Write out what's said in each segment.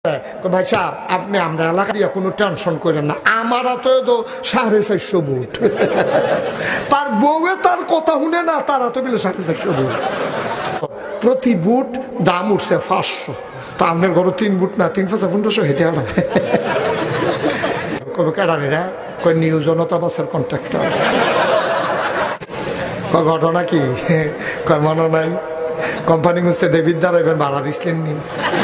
ভাই সাহেব আপনি আমরা এলাকা দিয়ে কোনো টেনশন করেন না, আমার তো 450 বুট। তার বউয়ে তার কথা শুনে না, তারা তো বলে 450 বুট। প্রতি বুট দাম উঠছে 500। তা আপনার ঘরে 3 বুট না, 3-5-1500 হেঁটে আনা। কবে কেডানিরা কই নিউ জনতা বাসের কন্ট্রাক্টর। ঘটনা কি কয় মনে নাই কোম্পানি গুছতে দেবীর দ্বারা ভাড়া দিচ্ছিলেন নি।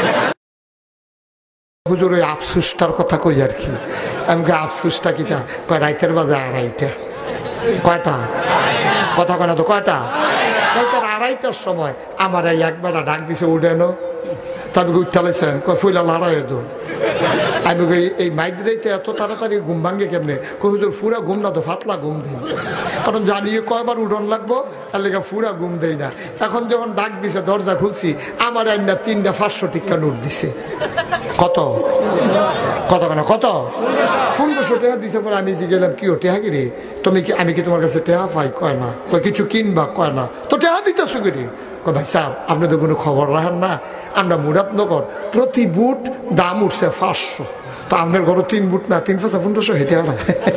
হুজুর ওই আফসুসটার কথা কই আর কি। আমি আফসুসটা কিটা কয় রাইতের বাজে 2:30। কয়টা কথা কয় না তো, কয়টা রাইতের 2:30টার সময় আমার এই একবার ডাক দিছে উঠেনো। তবে উঠালেছেন কয় ফুইলা লড়াই দো। আমি এই মাইগ্রেতে এত তাড়াতাড়ি ঘুম ভাঙ্গে কেমনে? হুজুর ফুরা ঘুম না তো, ফাতলা ঘুম দিই, কারণ জানিয়ে কয়বার উঠন লাগবো, তার লেগে ফুরা ঘুম দেই না। এখন যখন ডাক দিছে দরজা খুলছি, আমার আইনা 3টা 500 টিকা নোট দিছে। কত কত কেন কত 1500 টাকা দিছে। পরে আমি গেলাম কি ও টেহা কিরে তুমি কি, আমি কি তোমার কাছে টেহা পাই? কয় না। কয় কিছু কিনবা? কয় না। তো টেহা দিতেছো কিরে? কয় ভাই সাহেব আপনি তো কোনো খবর রাখেন না, আমরা মুরাদনগর প্রতি বুট দাম উঠছে 500। তো আপনার ঘরে 3 বুট না, 3-5-1500 হেঁটে আনা।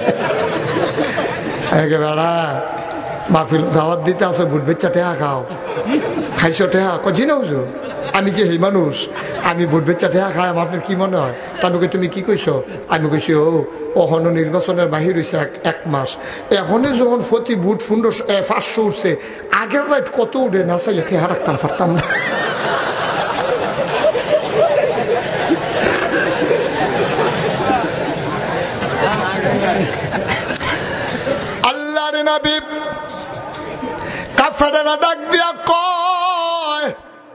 একেবারে মাহফিল দাওয়াত দিতে আসো, বুট বেচা টেহা খাও, খাইছো টেহা? কয় জি না হুজুর, আমি কি এই মানুষ, আমি বুট বেচা টেহা খাই, আপনার কি মনে হয়? তাকে তুমি কি কইছো? আমি কইছি ও অহনো নির্বাচনের বাহির হয়েছে 1 মাস, এখনই যখন প্রতি বুট 500 উঠছে, আগের রাত কত উঠে না চাই টেহা রাখতাম পারতাম না। আল্লাহর নবী কাফেরেরা ডাক দিয়া কয়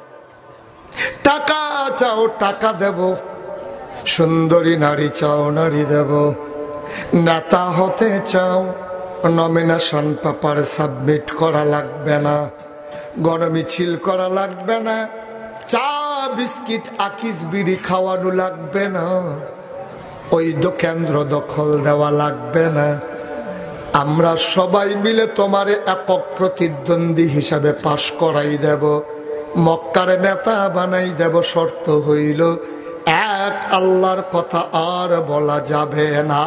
টাকা চাও টাকা দেব, সুন্দরী নারী চাও নারী দেব, নেতা হতে চাও নমিনেশন পেপার সাবমিট করা লাগবে না, গণমিছিল করা লাগবে না, চা বিস্কিট আকিস বিড়ি খাওয়ানো লাগবে না, ওই কেন্দ্র দখল দেওয়া লাগবে না, আমরা সবাই মিলে তোমারে একক প্রতিদ্বন্দ্বী হিসাবে পাশ করাই দেব, মক্কার নেতা বানাই দেব, শর্ত হইল এক আল্লাহর কথা আর বলা যাবে না।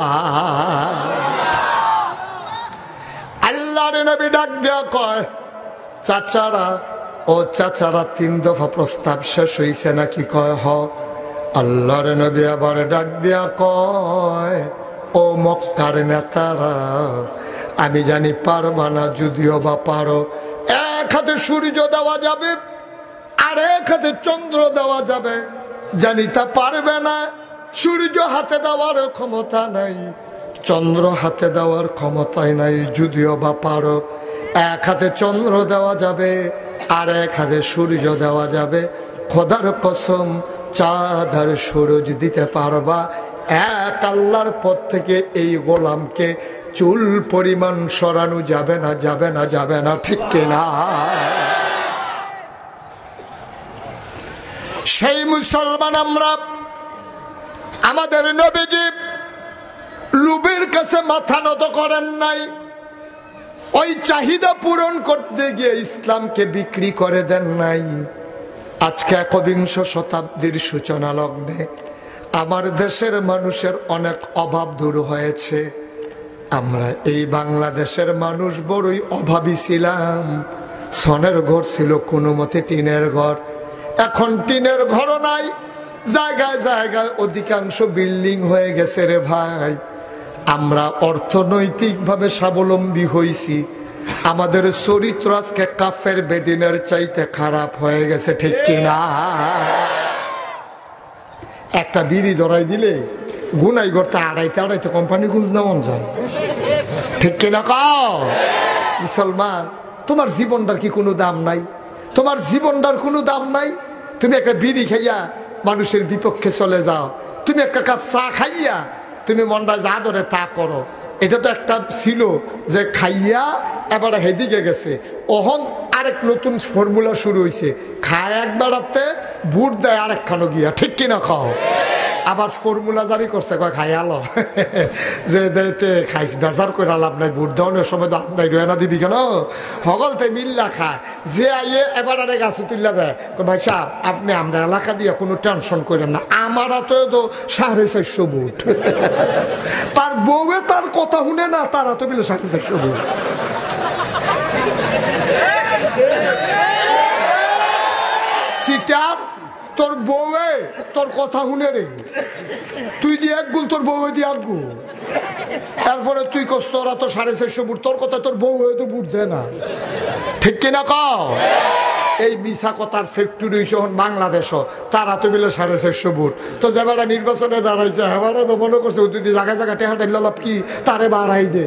আল্লাহর নবী ডাক দেয়া কয় চাচারা ও চাচারা 3 দফা প্রস্তাব শেষ হইছে নাকি? কয় হ। আল্লাহর নবী আবার ডাক দেয়া কয় ও মক্কার নেতারা, আমি জানি পারবা না, যদিও বা পারো, এক হাতে সূর্য দেওয়া যাবে আর এক হাতে চন্দ্র দেওয়া যাবে, জানি তা পারবে না। সূর্য হাতে দেওয়ার ক্ষমতা নাই, চন্দ্র হাতে দেওয়ার ক্ষমতাই নাই, যদিও বা পারো, এক হাতে চন্দ্র দেওয়া যাবে আর এক হাতে সূর্য দেওয়া যাবে, খোদার কসম চাঁদ আর সূরজ দিতে পারবা, এক আল্লাহর পথ থেকে এই গোলামকে চুল পরিমাণ সরানো যাবে না, যাবে না, যাবে না, ঠিক কিনা? সেই মুসলমান আমরা, আমাদের নবীজি লোভের কাছে মাথা নত করেন নাই, ওই চাহিদা পূরণ করতে গিয়ে ইসলামকে বিক্রি করে দেন নাই। আজকে 21 শতাব্দীর সূচনা লগ্নে আমার দেশের মানুষের অনেক অভাব দূর হয়েছে। আমরা এই বাংলাদেশের মানুষ বড়ই অভাবী ছিলাম। সনের ঘর ছিল কোনো মতে টিনের ঘর, এখন টিনের ঘরও নাই, জায়গায় জায়গায় অধিকাংশ বিল্ডিং হয়ে গেছে রে ভাই। আমরা অর্থনৈতিকভাবে স্বাবলম্বী হয়েছি, আমাদের চরিত্র আজকে কাফের বেদিনের চাইতে খারাপ হয়ে গেছে, ঠিক কিনা? একটা বিড়ি ধরাই দিলে গুনাই করতে 2.5 কোম্পানি খুঁজ নেওয়া যায়, ঠিক কিনা? কও মুসলমান, তোমার জীবনটার কি কোনো দাম নাই? তোমার জীবনটার কোনো দাম নাই? তুমি একটা বিড়ি খাইয়া মানুষের বিপক্ষে চলে যাও, তুমি একটা কাপ চা খাইয়া তুমি মনটা যা ধরে তা করো। এটা তো একটা ছিল যে খাইয়া এবার হেদিকে গেছে, ওহন আরেক নতুন ফর্মুলা শুরু হয়েছে, খায় এক বেড়াতে বুট দেয় আরেকখানো গিয়া, ঠিক কিনা? খাও আবার ফর্মুলা জারি করছে, কয় খাই আলো যে দেতে খাইস বেজার করে লাভ নাই, ভোট দেওয়ানোর সময় তো আপনার রয়না দিবি কেন, হগলতে মিল্লা খায় যে আইয়ে এবার আরে গাছে তুললা দেয়। ভাই সাহেব আপনি আমরা এলাকা দিয়ে কোনো টেনশন করেন না, আমার তো 450 ভোট তার বউয়ে তার কথা শুনে না, তারা তো মিলে 450 ভোট। সিটার তোর বউয়ে তোর কথা শুনে রে, তুই দিয়ে এক গুল, তোর বউয়ে দিয়ে এক গুল, তারপরে তুই কস তোরা তো 450 ভোট, তোর কথা তোর বউ হয়ে তো ভোট দেয় না, ঠিক কিনা কও? এই মিছা কথার ফ্যাক্টরি যখন বাংলাদেশও, তারা তো মিলে 450 ভোট। তো যে বেড়া নির্বাচনে দাঁড়াইছে হেবারা তো মনে করছে তুই জায়গায় জায়গায় টেহাটা লাভ কি, তারে বাড়াই দে।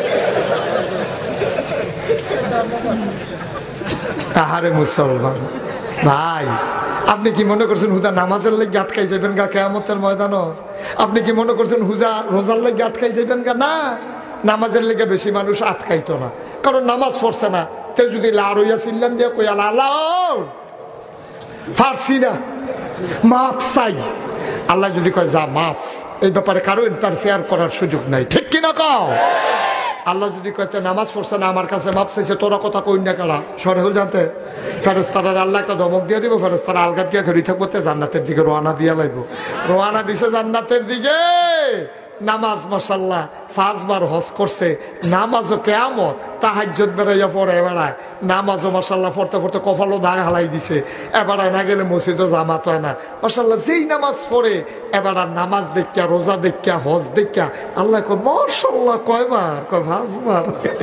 তাহারে মুসলমান ভাই, আপনি কি মনে করছেন হুদা নামাজের লেগে আটকাই যাবেন গা কিয়ামতের ময়দানও? আপনি কি মনে করছেন হুজা রোজার লেগে আটকাই যাবেন গা? না, নামাজের লেগে বেশি মানুষ আটকাইতো না, কারণ নামাজ পড়ছে না। তে যদি লাড়ইয়া চিল্লান দিয়ে কই আল্লাহ ফারসি না মাফ চাই, আল্লাহ যদি কয় যা মাফ, এই ব্যাপারে কারো ইন্টারফেয়ার করার সুযোগ নাই, ঠিক কিনা কও? আল্লাহ যদি কইতে নামাজ পড়ছে না আমার কাছে মাপ চাইছে, তোরা কথা কই না কারা সরে হল জানতে, ফেরেশতারা আল্লাহ একটা ধমক দিয়ে দিব, ফেরেশতারা আলগাত গিয়ে ঘড়ি থাকবো জান্নাতের দিকে রওনা দিয়া লাগবো। রওনা দিছে জান্নাতের দিকে, নামাজ মাশাআল্লাহ 5 বার হজ করছে, নামাজও কিয়ামত তাহাজ্জুদ বেড়াইয়া পড়ে বেড়ায়, নামাজও মাশাআল্লাহ পড়তে পড়তে কপালও দাগ হালাই দিছে, এবার না গেলে মসজিদও জামাত হয় না মাশাআল্লাহ। যেই নামাজ পড়ে এবার নামাজ দেখা, রোজা দেখা, হজ দেখা, আল্লাহ কয় মাশাআল্লাহ কয়বার, কয় 5 বার।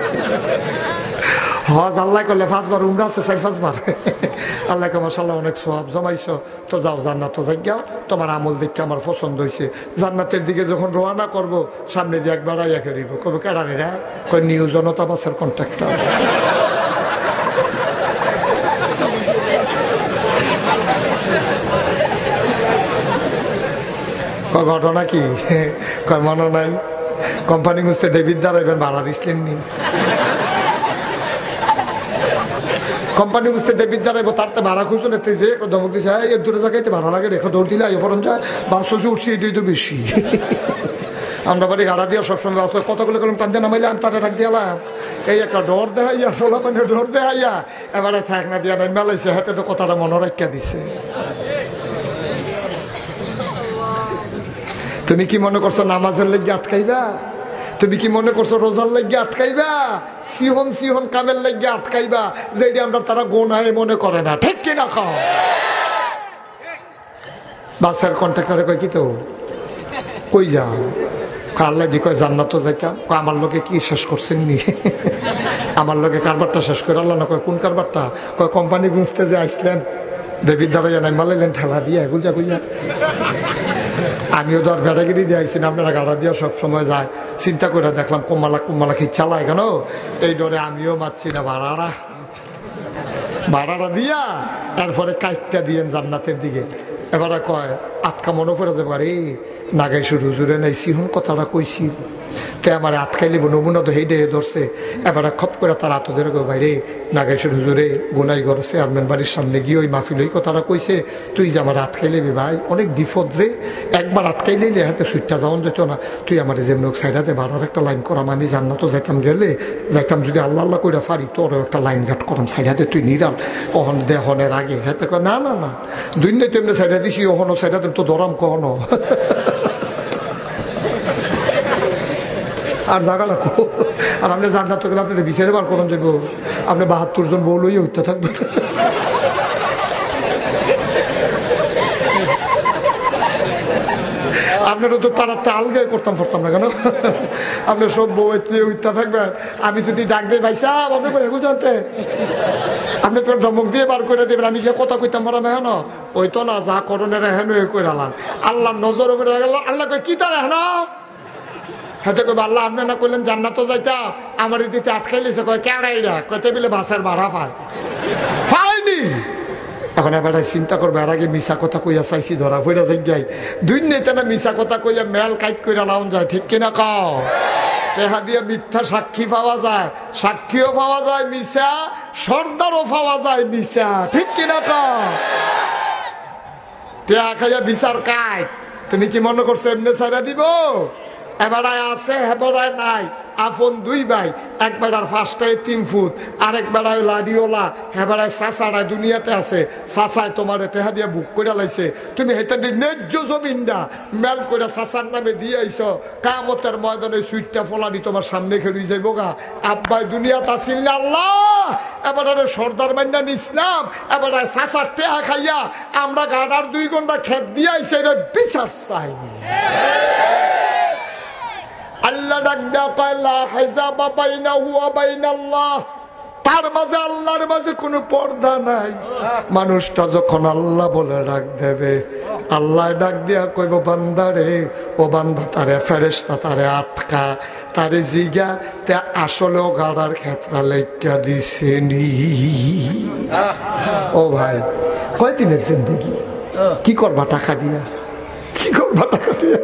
হজ আল্লাহ করলে 5 বার, উমরা আছে 4-5 বার। আল্লাহ কে মাশাআল্লাহ অনেক সওয়াব জমাইছো, তো যাও জান্নাত যাই যাও, তোমার আমল দেখে আমার পছন্দ হয়েছে। জান্নাতের দিকে যখন রওনা করব, সামনে দিয়ে একবার আইয়া করিব, কবে কেরানিরা কয় নিউ জনতা বাসের কন্ট্রাক্টর। কয় ঘটনা কি? কয় মনে নাই কোম্পানি গুছতে ডেবিট দাঁড়াইবেন, ভাড়া দিছিলেন নি? কোম্পানি বুঝতে ডেবিট দাঁড়াইব, তার তো ভাড়া খুঁজো না, যে ধমক দিচ্ছে এর দূরে জায়গায় ভাড়া লাগে, রেখে দৌড় দিলে আই ফরন যায়, বাস হচ্ছে উঠছি, এটাই তো বেশি। আমরা বাড়ি ভাড়া দিয়ে সবসময় কতগুলো কলম টান দিয়ে নামাইলে আমি তারা রাখ দিয়ালাম, এই একটা ডর দেখাইয়া সোলা পানি ডর দেখাইয়া এবারে থাক না দিয়া নাই মেলাইছে, হাতে তো কথাটা মনে রাখিয়া দিছে। তুমি কি মনে করছো নামাজের লেগে আটকাইবা? তুমি কি মনে করছো রোজার লাগিয়ে আটকাইবা? সিহন সিহন কামের লাগিয়ে আটকাইবা, যেটা আমরা তারা গোনায় মনে করে না, ঠিক কিনা খাও? বাসের কন্ট্রাক্টরে কয় কি তো কই যাও, আল্লাহ দি কয় জান্নাতও যাইতাম, আমার লোকে কি শেষ করছেন নি? আমার লোকে কারবারটা শেষ করে আল্লাহ না কয় কোন কারবারটা? কয় কোম্পানি গুঁজতে যে আসলেন, দেবীর দ্বারা জানাই মালাইলেন ঠেলা দিয়ে গুলজা গুইয়া। আমিও তো আর ব্যাটাগিরি দিয়ে আইসি না, আপনারা গাড়া দিয়ে সবসময় যায়, চিন্তা করে দেখলাম কোম্মালা কি চালায় কেন, এই ডরে আমিও মারছি না ভাড়াটা দিয়া, তারপরে কাইটটা দিয়েন জান্নাতের দিকে। এবারে কয় আটকা মনে পড়ে যাবে, আরে নাগাইশুর হুজুরে নাই সিহন কথাটা কইছি, তে আমার আটকাই লিব নমুনা তো হেডে ধরছে। এবারে খপ করে তার আত ধরে গো বাইরে নাগাইশুর হুজুরে গোনাই ঘর চেয়ারম্যান বাড়ির সামনে গিয়ে ওই মাহফিল ওই কথাটা কইছে, তুই যে আমার আটকাই লিবি ভাই, অনেক বিপদ রে, একবার আটকাই লিলে হাতে সুইটটা যাওয়ান যেত না, তুই আমার যেমন সাইডাতে ভাড়ার একটা লাইন করাম, আমি জান্নাতও যাইতাম, গেলে যাইতাম যদি আল্লাহ আল্লাহ করে পারি, তোরও একটা লাইন ঘাট করাম সাইডাতে, তুই নিরাল অহন দেহনের আগে। হাতে কয় না না না, দুই নাই তেমনি সাইডা দিছি, ওহনো সাইডাতে তো দরম কহনো আর জায়গা রাখো। আর আপনি জান্নাত তো গেলে আপনার বিচারে বার করেন যাবো, আপনি 72 জন বউ লইয়া উঠতে থাকবেন। আপনারও তো তারা আলগাই করতাম পারতাম না কেন, আপনি সব বউ উঠতে থাকবেন, আমি যদি ডাক দিই ভাই সাহেব আপনি করে এগুলো জানতে, আপনি তোর ধমক দিয়ে বার করে দেবেন, আমি গিয়ে কথা কইতাম পারাম হেন, ওই তো না যা করণের হেন করে আলাম, আল্লাহ নজর করে গেল, আল্লাহ কই কি তার হেন, হাতে কই আল্লাহ আপনি না করলেন জান্নাতও যাইতা, আমার দিতে আটকাইলিছে, কয় কেড়াইরা কইতে বলে বাসের ভাড়া পায়নি। এখন এবার চিন্তা করবে, আর আগে মিশা কথা কইয়া চাইছি ধরা ফইরা যাই, দুই নেতা না মিশা কথা কইয়া মেল কাইট কইরা লাউন যায়, ঠিক কিনা কও? টেহা দিয়ে মিথ্যা সাক্ষী পাওয়া যায়, সাক্ষীও পাওয়া যায় মিশা, সর্দারও পাওয়া যায় মিশা, ঠিক কিনা কও? টেহা খাইয়া বিচার কাইট, তুমি কি মনে করছো এমনি ছাড়া দিব? এবারায় আছে হেবারায় নাই, আপন দুই ভাই, এক বেড়ার ফার্স্টায় 3 ফুট, আরেক বেড়ায় লাডিওলা, হেবারায় চাচাড়ায় দুনিয়াতে আছে, চাচায় তোমার টেহা দিয়ে বুক করে লাইছে, তুমি হেঁটে ন্যায্য জমিনটা মেল করে চাচার নামে দিয়ে আইস, কামতের ময়দানে সুইটটা ফলানি তোমার সামনে খেলুই যাইব গা। আব্বাই দুনিয়াতে আসিল না আল্লাহ, এবারে সর্দার মান্না ইসলাম, এবারে চাচার টেহা খাইয়া আমরা গাড়ার 2 ঘন্টা খেত দিয়ে আইসে, এটা বিচার চাই। আল্লাহ ডাক দেয়া কয় লা হিজাবা বাইনাহু ওয়া বাইনাল্লাহ, তার মাঝে আল্লাহর মাঝে কোনো পর্দা নাই। মানুষটা যখন আল্লাহ বলে ডাক দেবে, আল্লাহ ডাক দিয়া কইব বান্দারে, ও বান্দা তারে ফেরেশতা তারে আটকা, তারে জিগা তে আসলেও গাড়ার ক্ষেত্রে লেখা দিছেনি। ও ভাই, কয়দিনের জিন্দেগি, কি করবা টাকা দিয়া, কি করবা টাকা দিয়া?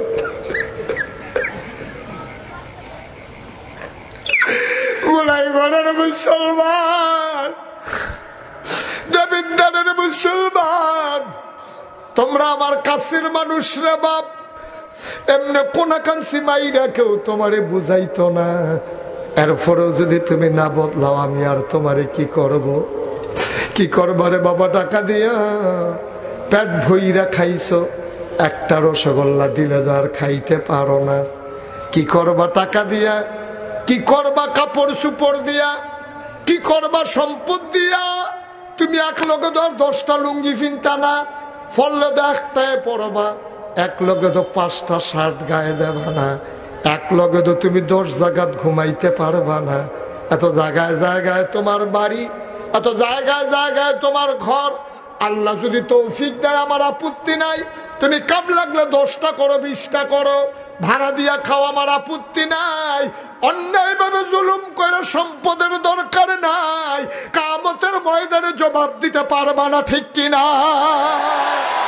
মুসলমান, দেবিন্দানের মুসলমান, তোমরা আমার কাছের মানুষ রে বাপ, এমনি কোনাকাঞ্চি মাইরা কেউ তোমারে বুঝাইতো না, এরপরেও যদি তুমি না বদলাও আমি আর তোমারে কি করব? কি করবারে বাবা? টাকা দিয়া পেট ভইরা খাইছো, একটা রসগোল্লা দিলে তো আর খাইতে পারো না। কি করবা টাকা দিয়া? কি করবা কাপড় সুপড় দিয়া? কি করবা সম্পদ দিয়া? তুমি এক লগে ধর 10টা লুঙ্গি ফিনতা না, ফললে তো একটাই পরবা, এক লগে তো 5টা শার্ট গায়ে দেবা না, এক লগে তো তুমি 10 জায়গাত ঘুমাইতে পারবা না। এত জায়গায় জায়গায় তোমার বাড়ি, এত জায়গায় জায়গায় তোমার ঘর। আল্লাহ যদি তৌফিক দেয় আমার আপত্তি নাই, তুমি কাব লাগলে 10টা করো, 20টা করো, ভাড়া দিয়া খাও, আমার আপত্তি নাই। অন্যায় ভাবে জুলুম করে সম্পদের দরকার নাই, কিয়ামতের ময়দানে জবাব দিতে পারবা না, ঠিক কিনা?